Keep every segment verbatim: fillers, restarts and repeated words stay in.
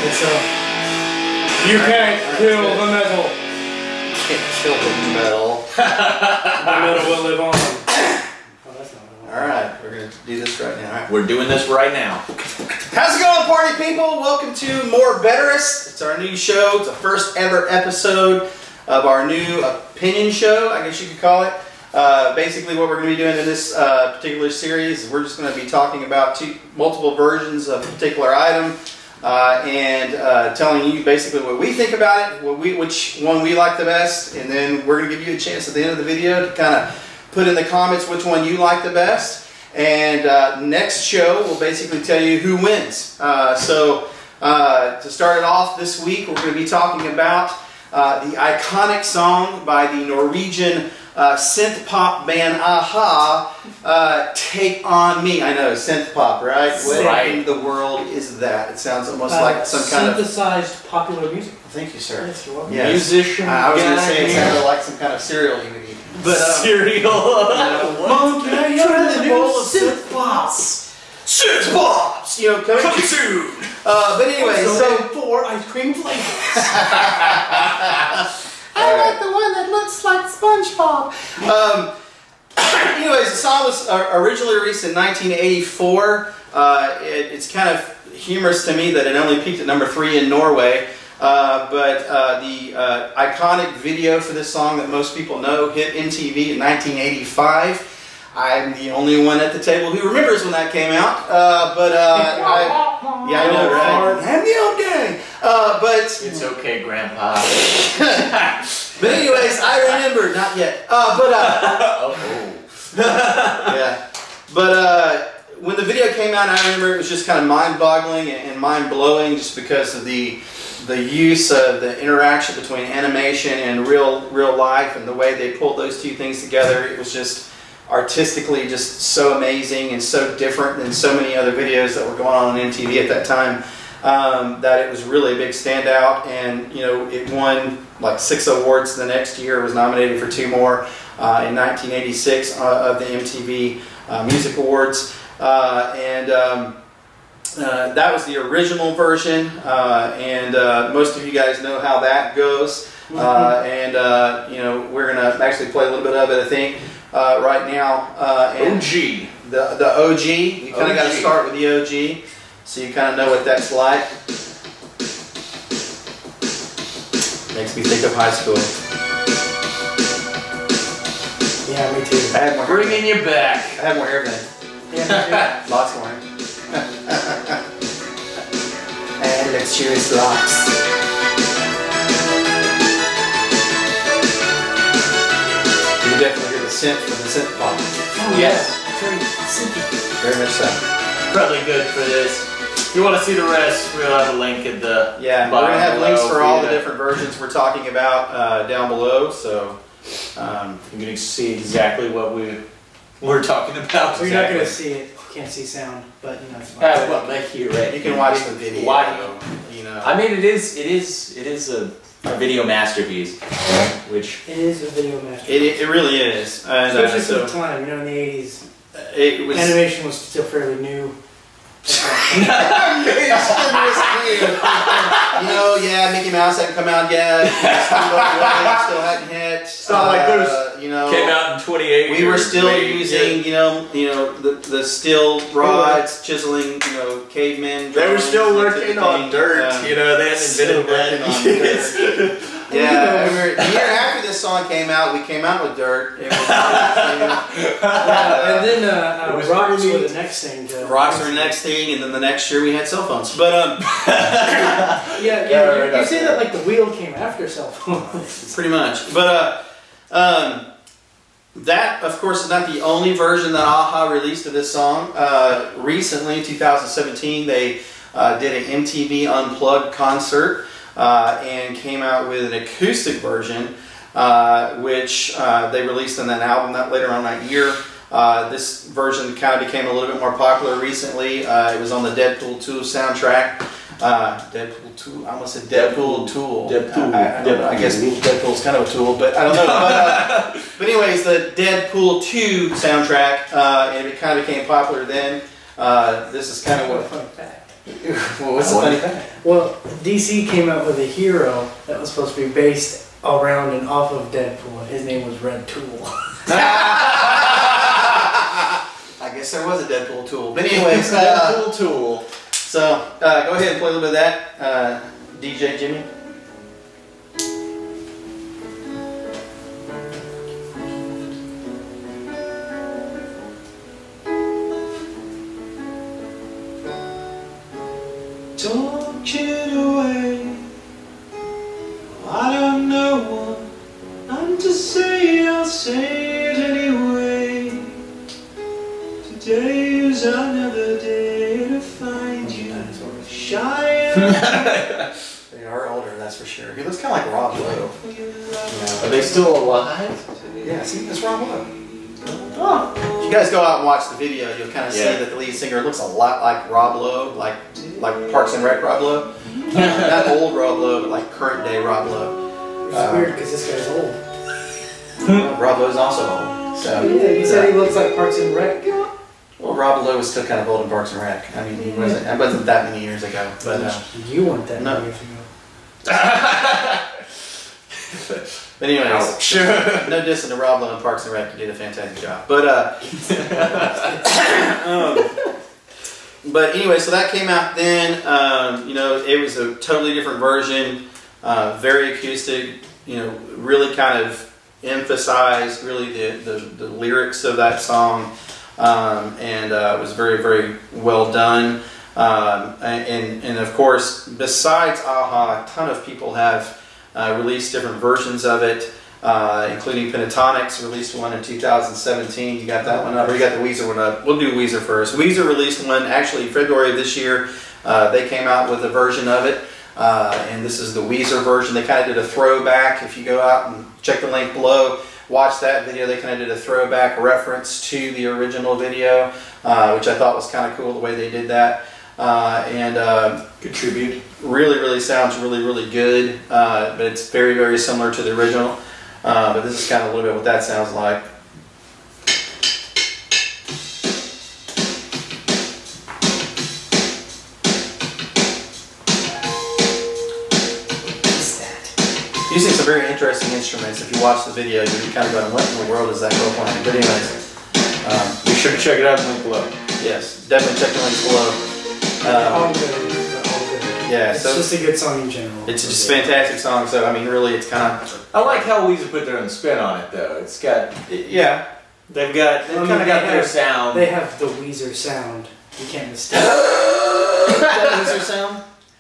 It's a... You can't right, kill right, the metal. Can't kill the metal. The metal will live on. Oh, that's not what I want. Alright, we're going to do this right now. All right. We're doing this right now. How's it going, party people? Welcome to More Betterest. It's our new show. It's the first ever episode of our new opinion show, I guess you could call it. Uh, basically, what we're going to be doing in this uh, particular series is we're just going to be talking about two, multiple versions of a particular item uh, and uh, telling you basically what we think about it, what we, which one we like the best, and then we're going to give you a chance at the end of the video to kind of put in the comments which one you like the best. And uh, next show will basically tell you who wins. Uh, so uh, to start it off this week, we're going to be talking about uh, the iconic song by the Norwegian Uh, synth pop band Aha, uh, Take On Me. I know, synth pop, right? What Right. in the world is that? It sounds almost Uh, like some kind of... synthesized popular music. Thank you, sir. Yes, you're welcome. Yes. Musician. I was going to say it guy. sounded like some kind of cereal you would eat. But, um, Cereal. Mom, can I have the bowl of synth pops? Synth pops! You know, coming, Coming soon. Uh, but anyway, So, so... four ice cream flavors. I like the one that looks like SpongeBob. Um, anyways, the song was uh, originally released in nineteen eighty-four. Uh, it, it's kind of humorous to me that it only peaked at number three in Norway. Uh, but uh, the uh, iconic video for this song that most people know hit M T V in nineteen eighty-five. I'm the only one at the table who remembers when that came out. Uh, but uh, I, yeah, I know, right? I'm the old gang. Uh, but It's okay, Grandpa. but anyways, I remember, not yet. Uh, but uh, oh. yeah, but uh, when the video came out, I remember it was just kind of mind-boggling and mind-blowing, just because of the the use of the interaction between animation and real real life, and the way they pulled those two things together. It was just artistically just so amazing and so different than so many other videos that were going on on M T V at that time, um, that it was really a big standout. And you know, it won like six awards the next year. It was nominated for two more uh, in nineteen eighty-six uh, of the M T V uh, Music Awards, uh, and um, uh, that was the original version. Uh, and uh, most of you guys know how that goes. Uh, and uh, you know, we're gonna actually play a little bit of it, I think. Uh, right now, uh, and O G. the the O G. You kind of got to O G. start with the O G, so you kind of know what that's like. Makes me think of high school. Yeah, me too. I had more. hair Bringing you back. then. I had more hair then. Yeah, Lots more. And luxurious locks. You definitely hear the synth from the synth pop. Oh, Yes. Very synthy. Very much so. Probably good for this. If you want to see the rest, we'll have a link at the Yeah, we're bottom going to have below links for all the you to- different versions we're talking about uh, down below, so... Um, You can see exactly what we we're talking about. So you're not exactly. going to see it. You can't see sound, but you know it's fine. Uh, well, like here, right? you can watch the video, Why? you know. I mean, it is, it is, it is a, a video masterpiece, which It is a video master. It, it really is. And, uh, Especially for so the time, you know, in the eighties, it was... animation was still fairly new. You know, yeah, Mickey Mouse hadn't come out yet. Steamboat still hadn't hit. It's not like Uh, there's- you know, came out in twenty-eight. we were or still twenty-eight, using, you know, you know, the the steel rods, chiseling, you know, cavemen. They were drawings still and working on things. dirt, Um, you know, they hadn't still invented working on that. Yeah, I remember the year after this song came out, we came out with dirt. It was, Yeah, and then uh, It uh, was rocks really- were the next thing. To rocks were the next thing, and then the next year we had cell phones. But um, Yeah, yeah. Yeah, you, right you up say there. that like the wheel came after cell phones. pretty much. But uh, um, that, of course, is not the only version that Aha released of this song. Uh, recently, in two thousand seventeen, they uh, did an M T V Unplugged concert uh, and came out with an acoustic version, uh, which uh, they released on that album that later on that year. Uh, this version kind of became a little bit more popular recently. Uh, it was on the Deadpool two soundtrack. Uh, Deadpool two, I almost said Deadpool tool. Deadpool. I, I, don't know, I guess Deadpool's kind of a tool, but I don't know. But, uh, but anyways, the Deadpool two soundtrack, uh, and it kind of became popular then. Uh, this is kind of what... Fun fact. Well, what's the funny fact? Well, D C came out with a hero that was supposed to be based around and off of Deadpool. His name was Red Tool. I guess there was a Deadpool tool. But anyways, uh, Deadpool tool. So uh, go ahead and play a little bit of that, uh, D J Jimmy. Don't get away. I don't know what I'm to say, I'll say it anyway. Today is another day to find you shy. They are older, that's for sure. He looks kind of like Rob Lowe. Are they still alive? Yeah, see, that's Rob Lowe. Oh. If you guys go out and watch the video, you'll kind of Yeah. see that the lead singer looks a lot like Rob Lowe, like like Parks and Rec Rob Lowe. Uh, not old Rob Lowe, but like current day Rob Lowe. It's Uh, weird because this guy's old. Well, Rob Lowe's also old. So Yeah, you said he looks like Parks and Rec. well, Rob Lowe was still kind of old in Parks and Rec. I mean, he wasn't. It wasn't that many years ago, but. Uh, You weren't that No. many years ago. But anyways, Ouch. no dissing to Rob Lowe and Parks and Rec, you did a fantastic job. But uh, um, but anyway, so that came out then. Um, you know, it was a totally different version, uh, very acoustic. You know, really kind of emphasized really the the, the lyrics of that song, um, and uh, it was very very well done. Um, and and of course, besides Aha, a ton of people have. Uh, released different versions of it, uh, including Pentatonics released one in two thousand seventeen. You got that one up, or you got the Weezer one up? We'll do Weezer first. Weezer released one actually February of this year. Uh, they came out with a version of it, uh, and this is the Weezer version. They kind of did a throwback. If you go out and check the link below, watch that video. They kind of did a throwback reference to the original video, uh, which I thought was kind of cool the way they did that. Uh, and uh, Contribute. really, really sounds really, really good. Uh, but it's very, very similar to the original. Uh, but this is kind of a little bit what that sounds like. Using some very interesting instruments. If you watch the video, you'll be kind of going, "What in the world is that girl playing?" But anyways, um, Be sure to check it out in the link below. yes, definitely check the links below. They're all Um, good. They're all good. yeah, It's so just a good song in general. it's just a fantastic song. So I mean, really, it's kind of I like how Weezer put their own spin on it, though. It's got yeah. they've got they've I mean, kind of got they their have- sound. They have the Weezer sound. You can't mistake. That Weezer sound.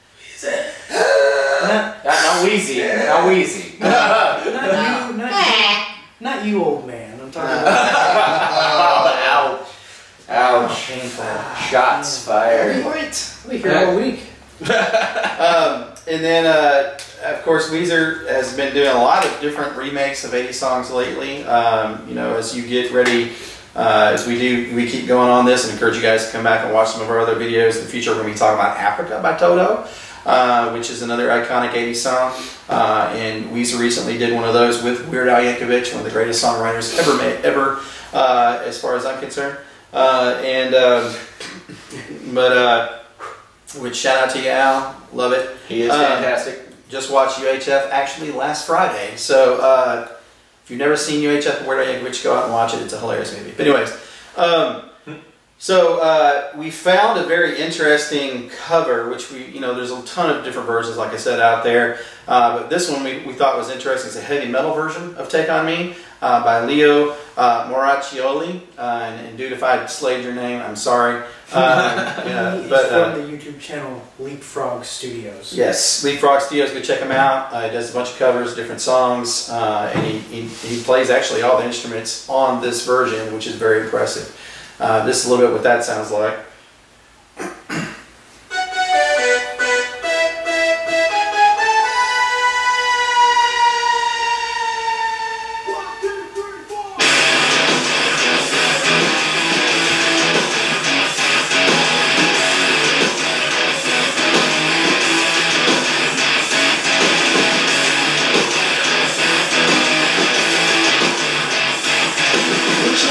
Not, Not, not Wheezy, not Wheezy. not you, not you, not you, old man. I'm talking about. Ouch! Ouch! Painful. Shots fired. We here all week. Um, and then, uh, of course, Weezer has been doing a lot of different remakes of eighties songs lately. Um, you know, as you get ready, uh, as we do, we keep going on this and encourage you guys to come back and watch some of our other videos. In the future, we're going to be talking about Africa by Toto, uh, which is another iconic eighties song. Uh, and Weezer recently did one of those with Weird Al Yankovic, one of the greatest songwriters ever made, ever, uh, as far as I'm concerned. Uh, and, um, but, uh, which shout out to you, Al. Love it. He is Um, fantastic. Just watched U H F actually last Friday. So uh, if you've never seen U H F, Weird Al Yankovic, go out and watch it. It's a hilarious movie. But anyways, um, so uh, we found a very interesting cover, which we, you know, there's a ton of different versions, like I said, out there. Uh, but this one we, we thought was interesting. It's a heavy metal version of Take On Me uh, by Leo uh, Moracchioli. Uh, and, and dude, if I slayed your name, I'm sorry. Um, yeah, He's but, uh, from the YouTube channel Leapfrog Studios. Yes, Leapfrog Studios, go check him out. Uh, he does a bunch of covers, different songs, uh, and he, he, he plays actually all the instruments on this version, which is very impressive. Uh, this is a little bit what that sounds like.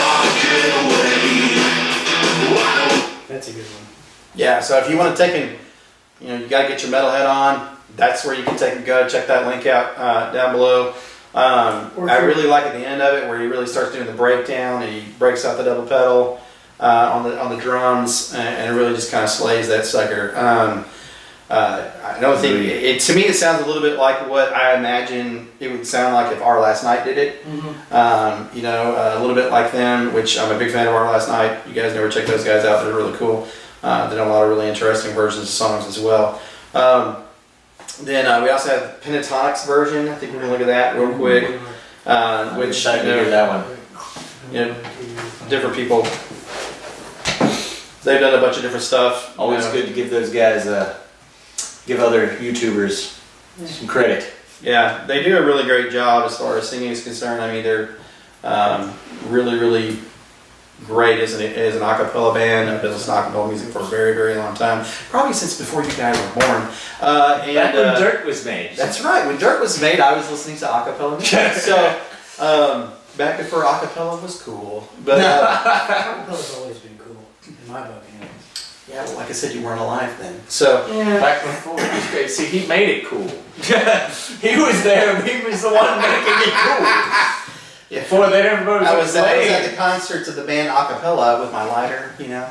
That's a good one. Yeah, so if you want to take and you know, you got to get your metalhead on. That's where you can take go check that link out uh, down below. Um, I really like at the end of it where he really starts doing the breakdown and he breaks out the double pedal uh, on the on the drums and, and it really just kind of slays that sucker. Um, uh, I don't think it, it, to me it sounds a little bit like what I imagine it would sound like if Our Last Night did it. Mm-hmm. um, you know, uh, a little bit like them, which I'm a big fan of Our Last Night. You guys never check those guys out; they're really cool. Uh, they do a lot of really interesting versions of songs as well. Um, then uh, we also have Pentatonic's version. I think we're gonna look at that real quick. Uh, which I you know, hear that one. You know, different people. They've done a bunch of different stuff. Always you know. good to give those guys, uh, give other YouTubers some credit. Yeah, they do a really great job as far as singing is concerned. I mean, they're um, really, really great as an, as an a cappella band. I've been listening to a cappella music for a very, very long time. Probably since before you guys were born. Uh, and, Back when uh, Dirt was made. That's right. When Dirt was made, I was listening to a cappella music. So, um, back before a cappella was cool. But uh, Acapella's always been cool, in my book, anyways. yeah, well, like I said, you weren't alive then. So, Yeah. Back before it was great. See, he made it cool. He was there. He was the one making it cool. yeah. Before they ever was I was, I was at played. the concerts of the band a cappella with my lighter, you know.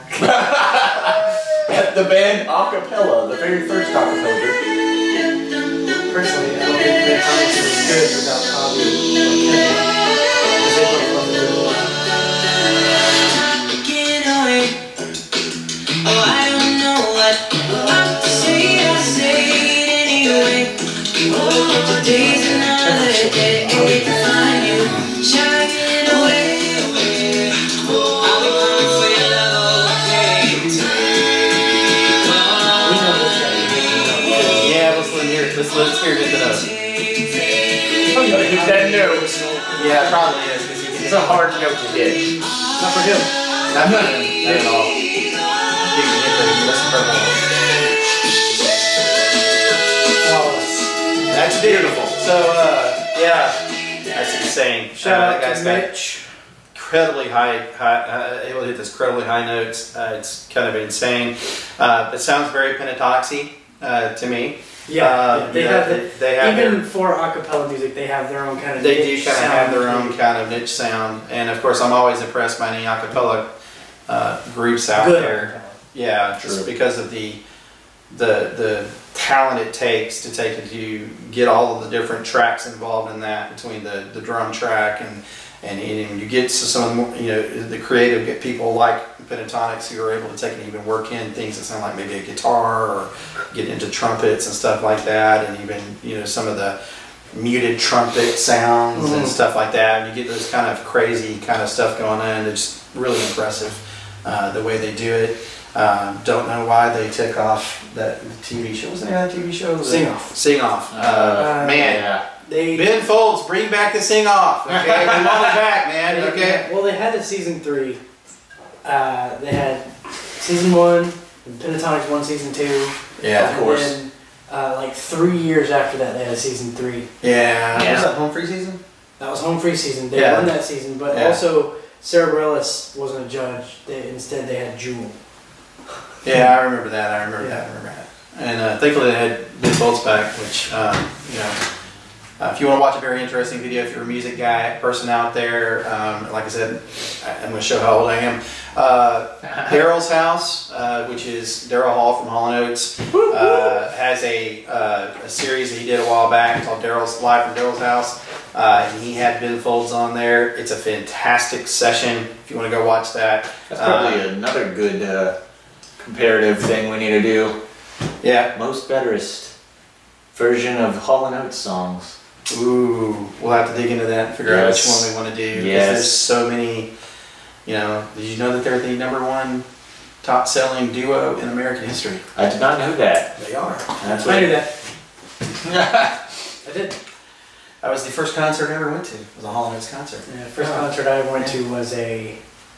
At the band acapella, the very first acapella group. Personally, I don't think that Thomas was good without Tommy or Kevin. Because they both love the good. Oh, I don't know what to say, I say it anyway. Oh, today's another day to find you shining away. I'll be coming for your love, okay? We know this guy. Yeah, let's let hear. Let's let's hear it. The Gotta hit that note. yeah, it probably is because he's It's a hard note to hit. Not for him. not not at all. You can hit the listen for more. Oh, That's beautiful. So uh, yeah, that's insane. shout uh, out that guy's to got Mitch. incredibly high, high uh, able to hit this incredibly high notes. Uh, it's kind of insane. Uh, it sounds very pentatoxy uh, to me. Yeah, Uh, yeah, they you have know, the, they, they have even their, for acapella music, they have their own kind of. they do niche kind of sound have their to own it. kind of niche sound, and of course, I'm always impressed by any acapella uh, groups out Good there. acapella. Yeah, just True. because of the the the talent it takes to take it to get all of the different tracks involved in that between the, the drum track and and, and you get to some of the more, you know, the creative get people like Pentatonics who are able to take and even work in things that sound like maybe a guitar or get into trumpets and stuff like that, and even, you know, some of the muted trumpet sounds Mhm. and stuff like that. And you get those kind of crazy kind of stuff going on. It's really impressive uh, the way they do it. Um, don't know why they took off that T V show. What's the name of that T V show? Sing Off. Sing Off. Uh, Uh, man, Yeah. They Ben Folds, bring back the Sing Off. Okay, we want it back, man. They- Okay. Well, they had a season three. Uh, they had season one, and Pentatonics one, season two. Yeah, and of course. Then, uh, like three years after that, they had a season three. Yeah. Yeah. Was that home free season? That was home free season. They Yeah. won that season, but Yeah. also Sarah Bareilles wasn't a judge. They, instead, they had Jewel. Yeah, I remember that. I remember Yeah. that. I remember that. And uh, thankfully they had Ben Folds back, which, um, you know, uh, if you want to watch a very interesting video, if you're a music guy, person out there, um, like I said, I- I'm going to show how old I am. Uh, Daryl's House, uh, which is Daryl Hall from Hall and Oates, uh, has a, uh, a series that he did a while back called Daryl's Live from Daryl's House. Uh, and he had Ben Folds on there. It's a fantastic session if you want to go watch that. That's probably Uh, another good uh, comparative thing we need to do. Yeah. Most Betterest version of Hall and Oates songs. Ooh, we'll have to dig into that and figure out which Yes. one we want to do. 'Cause Yes. There's so many, you know, did you know that they're the number one top selling duo in American history? I did not know that. They are. That's I knew what. that. I did. That was the first concert I ever went to. It was a Hall and Oates concert. Yeah, first concert I went to was a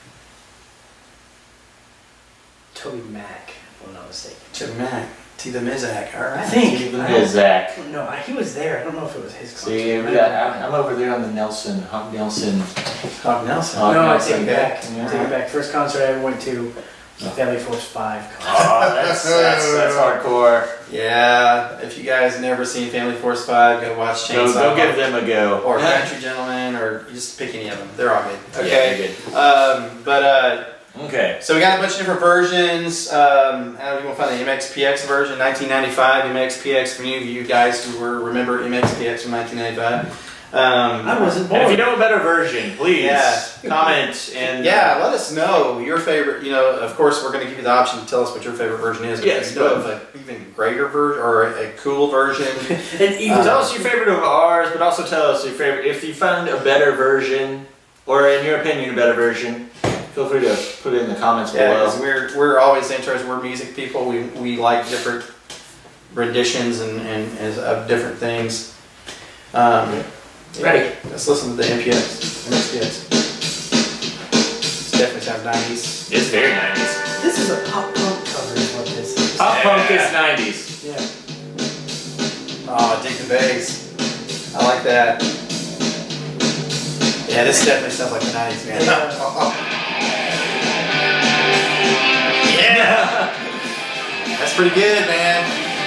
Toby Mac, if I'm not mistaken. Chip Mack, T the Mizak. All right. I think. T the I Yeah, Miz. Zach. No, I, he was there. I don't know if it was his concert. See, I don't yeah, know. I'm over there on the Nelson, Hawk Nelson. Hawk Nelson. Hawk No, I Nelson. take it back. Yeah. I take it back. First concert I ever went to was the Family Force five concert. Oh, that's, that's, that's hardcore. Yeah, if you guys never seen Family Force five, go watch Go, Chainsaw. go give them a go. Or Country Gentlemen, or just pick any of them. They're all good. Okay. Yeah, they're good. Um, but uh, Okay. so we got a bunch of different versions. Um, I don't know if you want to find the M X P X version, nineteen ninety-five M X P X. For any of you guys who were remember M X P X from nineteen ninety-five. Um, I wasn't born. And if you know a better version, please Yeah. comment and yeah, let us know your favorite. You know, of course, we're going to give you the option to tell us what your favorite version is. But Yes, if you know go of an even greater version or a, a cool version. And even Uh, tell us your favorite of ours, but also tell us your favorite. If you found a better version, or in your opinion, a better version, feel free to put it in the comments Yeah, below. because we're we're always interested. We're music people. We we like different renditions and and, and of different things. Um, yeah, Ready? Let's listen to the M P X. M X P X. This definitely sounds nineties. It's very nineties. this is a pop punk cover is what this is. Pop punk Yeah. is nineties. Yeah. Oh, dig the bass. I like that. Yeah, this definitely sounds like the nineties, man. Yeah. Yeah. That's pretty good, man.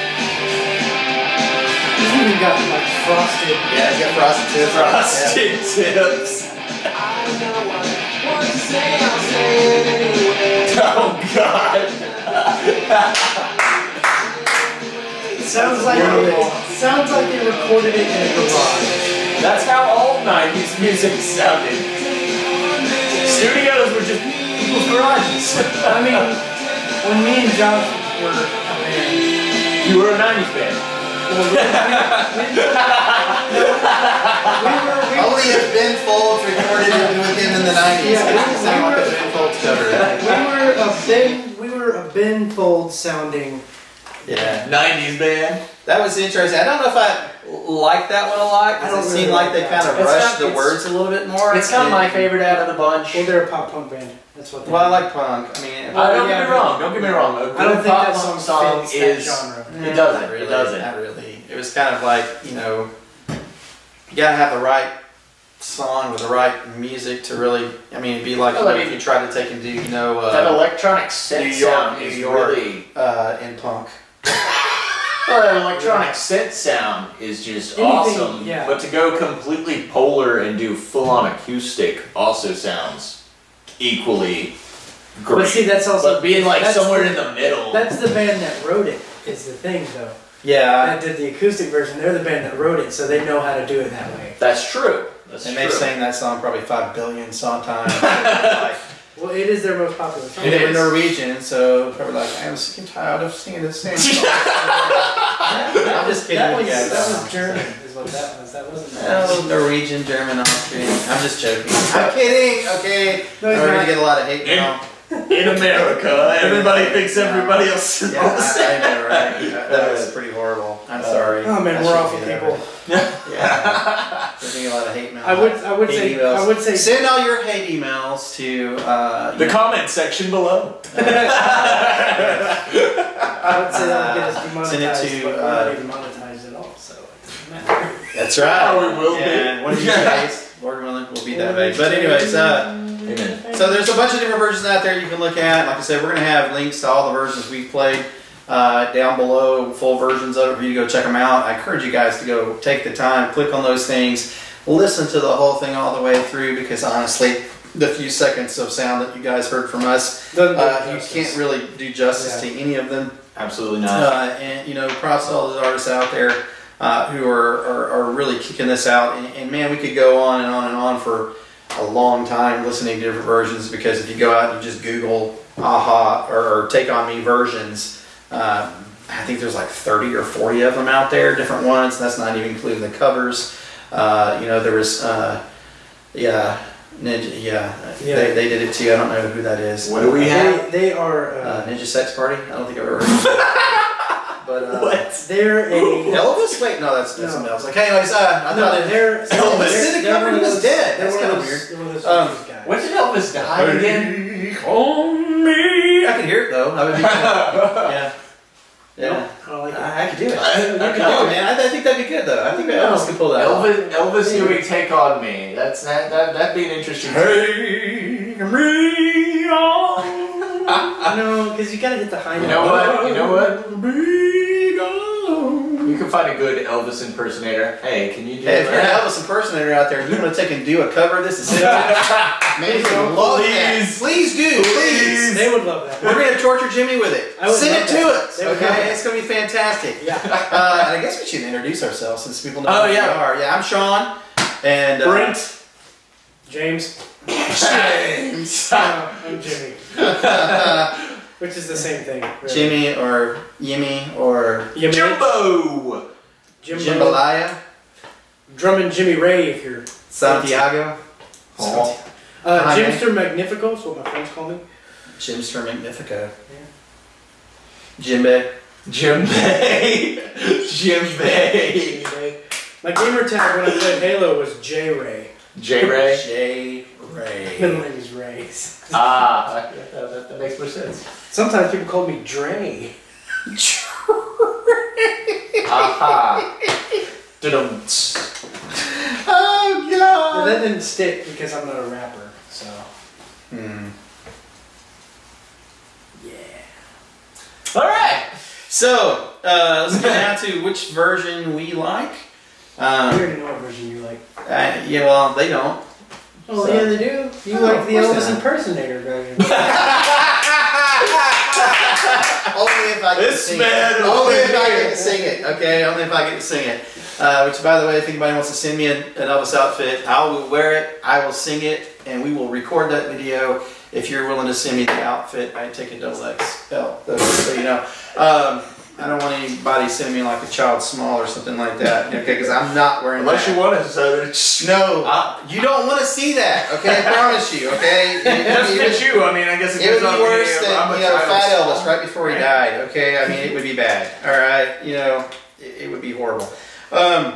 He's even got like frosted. Yeah, it's got frosted tips. Frosted tips. Oh God. Sounds like Wonderful. sounds like they recorded it in a garage. That's how all nineties music sounded. Studios were just people's garages. I mean, when me and Josh were a band, You were a nineties band. well, we, we, we, we were, we Only if Ben Folds recorded it with him in the nineties. Yeah, It we- doesn't sound we like a were- Ben Folds cover. we were a Ben we were a Ben Folds sounding. Yeah. nineties band. That was interesting. I don't know if I like that one a lot I because don't it really seemed like they like kind that. of It's rushed not- the it's- words a little bit more. It's kind of my And- favorite out of the bunch. Well, they're a pop punk band. That's what. They Well, I do. like punk. I mean, Uh, don't yeah, get me wrong. Don't get me wrong. A good I don't think pop that punk song song fits that is. genre. It doesn't. Not really, It doesn't. Not really. It was kind of like, you know, you gotta have the right song with the right music to really. I mean, it'd be like, Well, you I know, mean- if you tried to take and do, you know, That uh, electronic New synth York, sound New is York. really. uh, in punk. Well, that electronic synth sound is just Anything, awesome. yeah. But to go completely polar and do full-on acoustic also sounds equally great. But see, that's also But being like that's somewhere the- in the middle. That's the band that wrote it. Is the thing though. Yeah, That did the acoustic version. They're the band that wrote it, so they know how to do it that way. That's true. That's and true. they've sang that song probably five billion song times. Like, Well, it is their most popular song. and they were is. Norwegian, so probably like, I'm sick and tired of singing the same song. I'm just kidding That with was, you guys. that was German, is what that was. That wasn't. Oh, Norwegian, German, Austrian. I'm just joking. I'm kidding. Okay. No, he's We're gonna not. get a lot of hate now. In America, everybody thinks everybody else is Yeah, all the same. I, I know, right? That was pretty horrible. I'm sorry. Oh man, I we're shouldn't awful be that people. way. Yeah. We're getting a lot of hate mail. I would, I would Hate say, emails. I would say, Send all your hate emails to uh, The comment section below. I would say that would get us demonetized, Send it to, but we're uh, not even monetized at all, so it doesn't matter. That's right. Oh, we will be. And one of these days, Lord willing, we'll be that way. But anyways, uh, Amen. so there's a bunch of different versions out there you can look at. Like I said, we're going to have links to all the versions we've played uh, down below, full versions of it for you to go check them out. I encourage you guys to go take the time, click on those things, listen to the whole thing all the way through, because honestly, the few seconds of sound that you guys heard from us, Doesn't do uh, you justice. can't really do justice Yeah. to any of them. Absolutely not. Uh, and you know, props to all those artists out there uh, who are, are, are really kicking this out. And, and man, we could go on and on and on for a long time listening to different versions, because if you go out and you just Google "aha" or, or "Take on Me" versions, uh, I think there's like thirty or forty of them out there, different ones. That's not even including the covers. Uh, you know, there was uh, yeah. Ninja, yeah, Yeah. They, they did it too. I don't know who that is. What do we have? They, they are, Uh, uh, Ninja Sex Party? I don't think I've ever heard of it. But, uh, What? they're a, Elvis? Wait, no, that's, that's No. something else. Okay, anyways, uh, I no, thought it, they're, Elvis. they're- This is a they're cover, one he of was those- dead. they're That's one of kinda those- weird. they're one of those Um, Japanese guys. When did Elvis die again? On me. I could hear it though. I would be, yeah. Yeah. I don't like it. I, I could do it. I- I could do it, man. I, I think that'd be good though. I think Elvis could pull that off. Elvis, Elvis doing "Take on Me." That's that. that that'd be an interesting. Take me on. No, because you gotta hit the high You note. know what? You know what? Be gone. can find a good Elvis impersonator. Hey, can you do Hey, if you're an that? Elvis impersonator out there, you want to take and do a cover of this and send it to us? Man, we would love that. Please. Please do, please. They would love that. We're going to torture Jimmy with it. I would Send love it to that. us, They would love okay? that. It's going to be fantastic. Yeah. Uh, and I guess we should introduce ourselves since people know Oh, who yeah. we are. Yeah, I'm Sean. And uh, Brent. James. James. Uh, I'm Jimmy. Which is the same thing. Really. Jimmy or Yimmy or You Jumbo. Jimbo. Jambalaya. Drummond Jimmy Ray if you're. Santiago. Oh. Uh, Hi, man. Jimster Magnifico, that's what my friends call me. Jimster Magnifico. Jimbe. Jimbe. Jimbe. My gamer tag when I played Halo was J Ray. J Ray. J. My Ray. middle name is Ray. Ah, that, that, that, that makes more sense. Sometimes people call me Dre. Aha. Dum. Oh, But God. that didn't stick because I'm not a rapper, so. Hmm. Yeah. All right. So, uh, let's get down to which version we like. I Um, already know what version you like. uh, yeah, well, they don't. Oh, So- yeah, they do. You Oh, like of the course they Elvis do. impersonator version. Only if I get to This sing man it. over Only if I here. get to sing it, okay? Only if I get to sing it. Uh, which, by the way, if anybody wants to send me an, an Elvis outfit, I will wear it, I will sing it, and we will record that video. If you're willing to send me the outfit, I take a double X L, so you know. Um, I don't want anybody sending me like a child small or something like that, okay? Because I'm not wearing Unless that. you want to, so it's No, Ah. you don't want to see that, okay? I promise you, okay? It, It does it- fit you. I mean, I guess it, It would goes on be worse me. than, I'm a you know, child Fat star. Elvis right before he died, okay? I mean, it would be bad, all right? You know, it, it would be horrible. Um,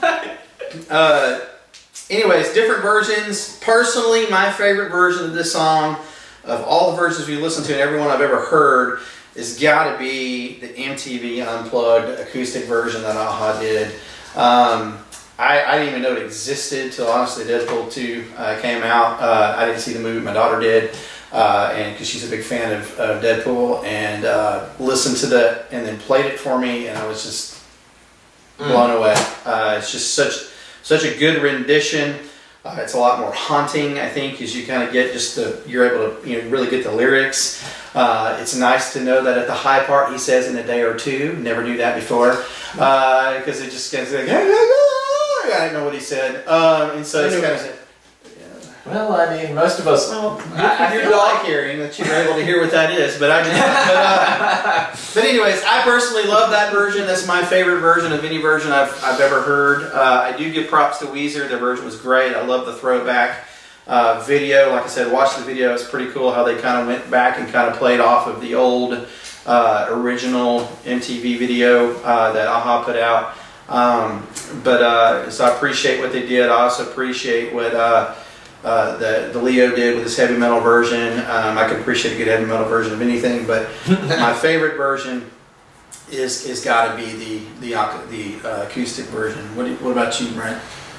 uh, anyways, different versions. Personally, my favorite version of this song, of all the versions we listened to and every one I've ever heard, has got to be the M T V Unplugged acoustic version that a-ha did. Um, I, I didn't even know it existed till honestly Deadpool two uh, came out. Uh, I didn't see the movie, my daughter did, uh, and because she's a big fan of, of Deadpool, and uh, listened to that and then played it for me, and I was just blown away. Uh, it's just such such a good rendition. Uh, it's a lot more haunting, I think, as you kind of get just the, you're able to, you know, really get the lyrics. Uh, it's nice to know that at the high part he says in a day or two. Never knew that before, because uh, it just gets like, I didn't know what he said, um, and so I it's knew kind what he of. said. Well, I mean, most of us. Well, I, I I feel feel like like hearing that you were able to hear what that is, but I didn't. But, uh, but anyways, I personally love that version. That's my favorite version of any version I've, I've ever heard. Uh, I do give props to Weezer. Their version was great. I love the throwback uh, video. Like I said, watch the video. It's pretty cool how they kind of went back and kind of played off of the old uh, original M T V video uh, that a-ha put out. Um, but uh, so I appreciate what they did. I also appreciate what uh, uh, the, the Leo did with his heavy metal version. Um, I can appreciate a good heavy metal version of anything, but my favorite version is is got to be the the ac- the uh, acoustic version. What do you, what about you, Brent?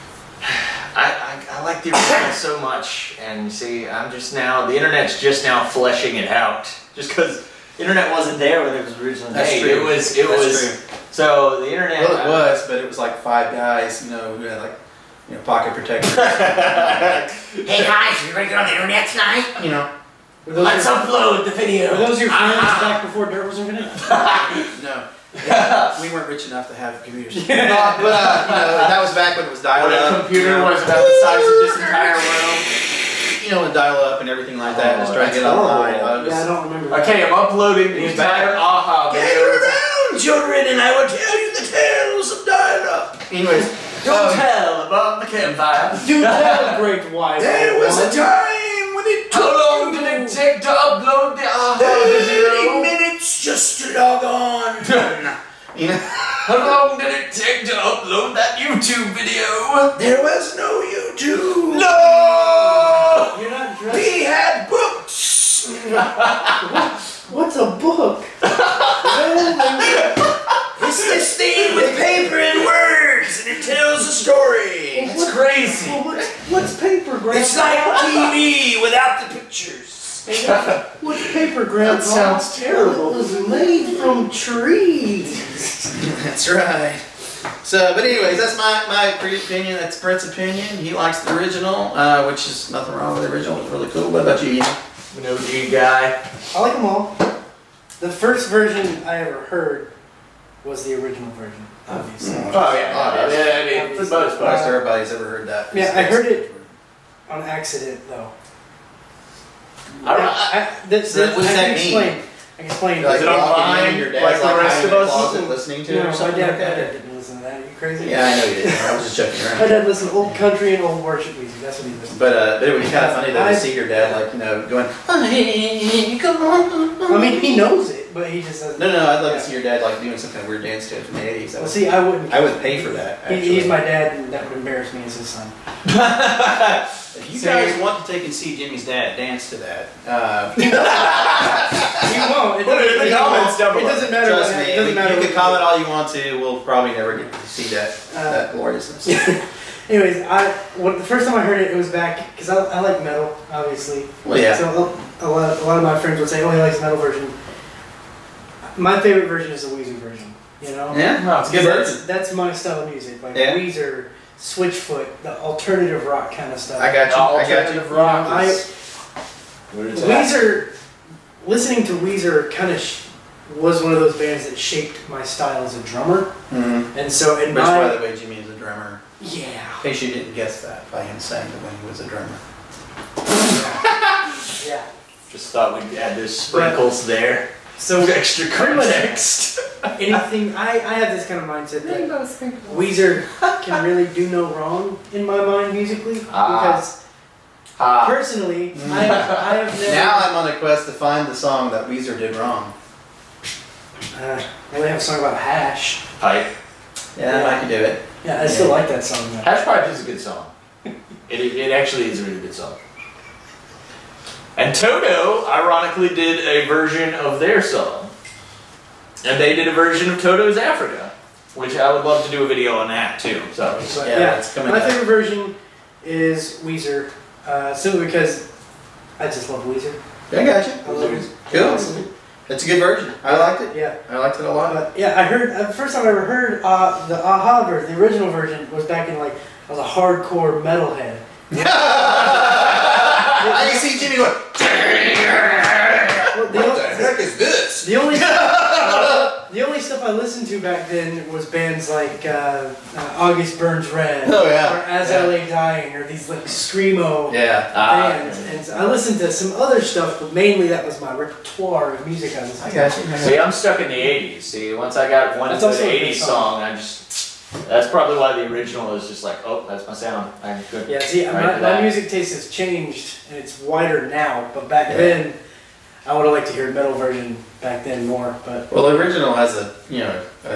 I, I, I like the original so much, and see, I'm just now, the internet's just now fleshing it out. Just because the internet wasn't there when it was originally That's made. true. It was, it That's was, true. so the internet. Well, it was, but it was like five guys, you know, who had like you know pocket protectors. Hey guys, you ready to get on the internet tonight? You know, Were those, Let's your, upload the video. were those your friends Ah. back before dirt was invented? no. Yeah, we weren't rich enough to have computers. Uh, but uh, you know, that was back when it was dial When up. a computer you know. was about the size of this entire room. You know, and dial up and everything like that. Oh, just trying to get that's online. horrible. Uh, just- Yeah, I don't remember. That. Okay, I'm uploading the entire a-ha video. around, children, and I will tell you the tales of dial up. Anyways, Don't um, tell above the campfire. Do tell, great wise. there was a one. time when it took How long did it take to upload the a-ha video? thirty minutes just to log on. You know, How long did it take to upload that YouTube video? there was no YouTube. No! You're not dressed. We had books. What's a book? It's this thing with paper and words, and it tells a story. It's crazy. Well, what's, what's paper, Grandpa? It's like T V without the pictures. What's paper, Grandpa? That sounds terrible. It was made from trees. That's right. So, but anyways, that's my my opinion. That's Brent's opinion. He likes the original, uh, which is nothing wrong with the original. It's really cool. What about you, Ian? An O G guy. I like them all. The first version I ever heard was the original version, obviously. Mm. Oh yeah, obviously. Yeah, I mean, for the most part. Most everybody's ever heard that. Yeah, I heard it on accident though. I don't. I, I, that, So what does I that can mean? explain. I can explain. Like Is it walking online, in, your dad's like the like rest hiding of in the us? closet listening to it No, or my something dad, like my that? dad didn't listen to that. Are you crazy? Yeah, I know you did. I was just joking My around. dad listened to old country and old worship music. That's what he listened to. But uh, but it would be kind of funny though I- to see your dad like you know going. Hey, come on. I mean, he knows it, but he just doesn't. No, no, I'd love Yeah. to see your dad like doing some kind of weird dance to it from the eighties. Well, see, I wouldn't. I would pay for that. He, Actually. he's my dad, and that would embarrass me as his son. If you guys want to take and see Jimmy's dad dance to that, uh, He won't. It Put it in the doesn't- comments down It below. doesn't matter. trust what, me, it doesn't you, matter. you what can comment all you want to. We'll probably never get to see that Uh, that gloriousness. Anyways, I when, the first time I heard it, it was back because I, I like metal, obviously. Well, yeah. So a, a lot, a lot of my friends would say, "Oh, he likes the metal version." My favorite version is the Weezer version. You know. Yeah, no, it's a good That's, version. that's my style of music, like Yeah. Weezer, Switchfoot, the alternative rock kind of stuff. I got you. I got you. Alternative rock I- is- Where is that? Weezer, listening to Weezer kind of sh- was one of those bands that shaped my style as a drummer, Mm-hmm. and so in Which, my by the way, Jimmy is a drummer. yeah. In case you didn't guess that by him saying that when he was a drummer. Yeah. Just thought we'd add those sprinkles there. So Extra pretty much context. anything, I, I have this kind of mindset that Weezer can really do no wrong in my mind musically Ah. because Ah. personally, I, I have never. Now I'm on a quest to find the song that Weezer did wrong. Uh, I only have a song about hash. Pipe. Yeah, I could do it. Yeah, I still like that song though. Hash Pipe is a good song. It, it actually is a really good song. And Toto, ironically, did a version of their song. And they did a version of Toto's Africa, which I would love to do a video on that too. So, But, Yeah, yeah, it's coming my up. favorite version is Weezer, uh, simply because I just love Weezer. Yeah, I got I you. love it. Cool. It's a good version. I liked it. Yeah. I liked it a lot. But yeah, I heard uh, the first time I ever heard uh, the Aha version, the original version, was back in like I was a hardcore metalhead. I can see Jimmy going, Well, the, what only, the heck is this? the only the only stuff I listened to back then was bands like uh, uh, August Burns Red, Oh, yeah. or As Yeah. I Lay Dying, or these like screamo Yeah. Ah, bands. And so I listened to some other stuff, but mainly that was my repertoire of music I listened I to. got you. I see, got I'm stuck in the eighties. See, once I got one That's good also a good eighties song. song, I just. That's probably why the original is just like, oh, that's my sound. I could. Yeah, see, right my, to my that. music taste has changed, and it's wider now, but back Yeah. then, I would have liked to hear a metal version back then more, but Well, the original has a, you know, a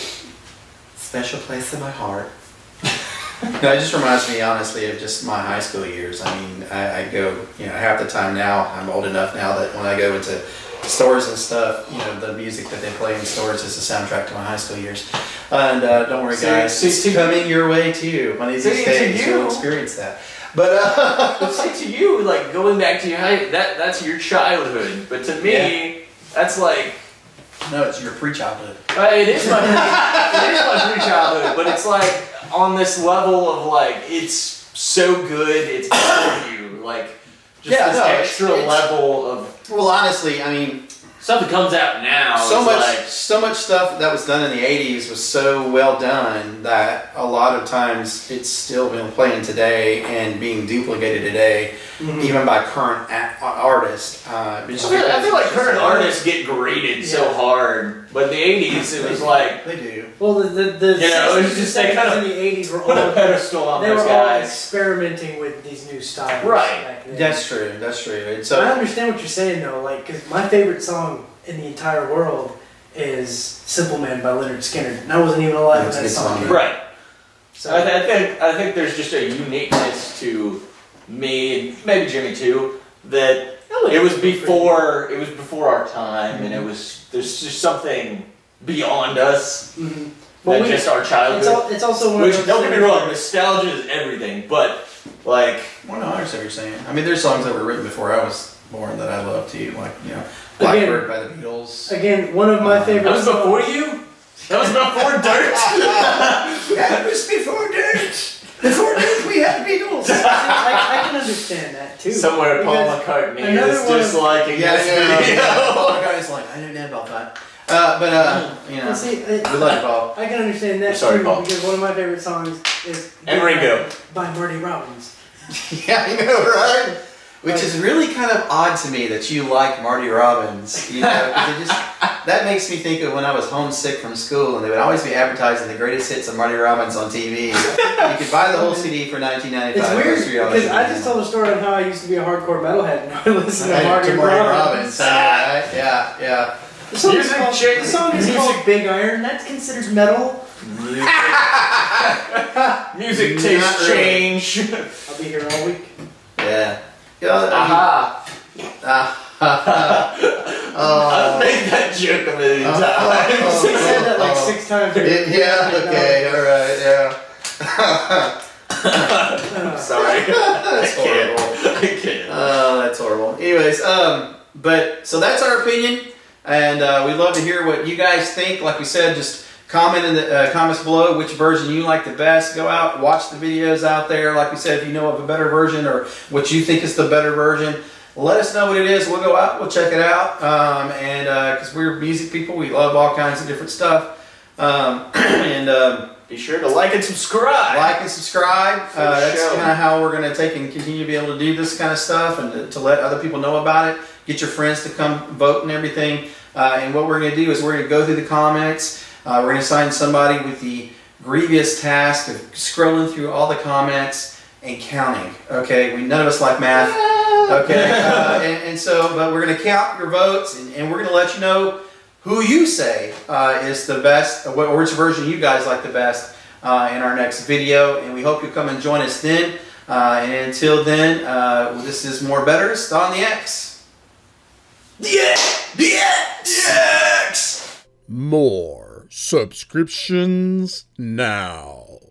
special place in my heart. No, it just reminds me, honestly, of just my high school years. I mean, I, I go, you know, half the time now, I'm old enough now that when I go into stores and stuff, you know, the music that they play in stores is the soundtrack to my high school years. And uh, don't worry, See, guys, see, it's see- coming your way too. One of these See, to days, you- you'll experience that. But, uh, But see, to you, like going back to your high, that that's your childhood. But to me, that's like no, it's your pre-childhood. uh, it is my it is my pre-childhood. But it's like on this level of like it's so good, it's for you. Like just Yeah, this no, it's- extra it's- level of Well, honestly, I mean, stuff that comes out now. so is much like, so much stuff that was done in the eighties was so well done that a lot of times it's still been playing today and being duplicated today, even by current a- artists. Uh, I just feel, I because feel like it's just current so- artists get graded so Yeah. hard, but in the eighties it was like they do. well, the the, the You know, it was sixties just and they kind of seventies and the eighties were put a all pedestal on they those were all guys. experimenting with these new styles. Right. back then. That's true. That's true. And I so understand what you're saying though, like, because my favorite song in the entire world is "Simple Man" by Leonard Skinner, and I wasn't even alive That's when a that good song song, came. man. Right. So I, th- I think I think there's just a uniqueness to me, maybe Jimmy too, that it was before it was before our time, and it was there's just something beyond us Mhm. than we- just our it's, childhood. al- it's also one Which of those don't get me things wrong, where- nostalgia is everything, but like well, no, I understand what you're saying. I mean, there's songs that were written before I was born that I love too, like you know, Blackbird by the Beatles. Again, one of my favorite that was before songs- you. That was before Dirt. Somewhere Paul Because McCartney another is one of- disliking Yeah, this yeah, video. yeah. Paul McCartney's like, I didn't know about that. Uh, but, uh, you know, Well, see, we love you, Paul. I can understand that We're sorry, too, Paul. because one of my favorite songs is And Ringo. by Marty Robbins. Yeah, I know, right? Which is really kind of odd to me that you like Marty Robbins. You know, 'cause it just, that makes me think of when I was homesick from school and they would always be advertising the greatest hits of Marty Robbins on T V. You could buy the whole C D for nineteen ninety-five. It's weird because I just told a story on how I used to be a hardcore metalhead and I would listen to Right, Marty, to Marty Robbins. Robbins. Yeah, right? Yeah, yeah. The song, is Music called, change- the song is music- called Big Iron. That's considered metal. Music, Music taste Not really. change. I'll be here all week. Yeah. Yeah, I mean, Aha. ah, oh. I've made that joke a million Oh, times. oh, He said that like oh. six times. It- yeah, okay, alright, yeah. Sorry. That's I can't. horrible. I can't. Oh, that's horrible. Anyways, um, but so that's our opinion, and uh, we'd love to hear what you guys think. Like we said, just comment in the uh, comments below which version you like the best. Go out, watch the videos out there. Like we said, if you know of a better version or what you think is the better version, let us know what it is. We'll go out, we'll check it out, um, and because uh, we're music people, we love all kinds of different stuff. Um, and um, Be sure to like and subscribe. like and subscribe. For Uh, the that's show. kind of how we're going to take and continue to be able to do this kind of stuff and to, to let other people know about it. Get your friends to come vote and everything. Uh, and what we're going to do is we're going to go through the comments. Uh, we're going to assign somebody with the grievous task of scrolling through all the comments and counting. Okay, we none of us like math. Okay, uh, and, and so but we're going to count your votes and, and we're going to let you know who you say uh, is the best, or which version you guys like the best uh, in our next video. And we hope you'll come and join us then. Uh, and until then, uh, this is more Betterest on the X. Yeah! Yeah! Yeah! More subscriptions now.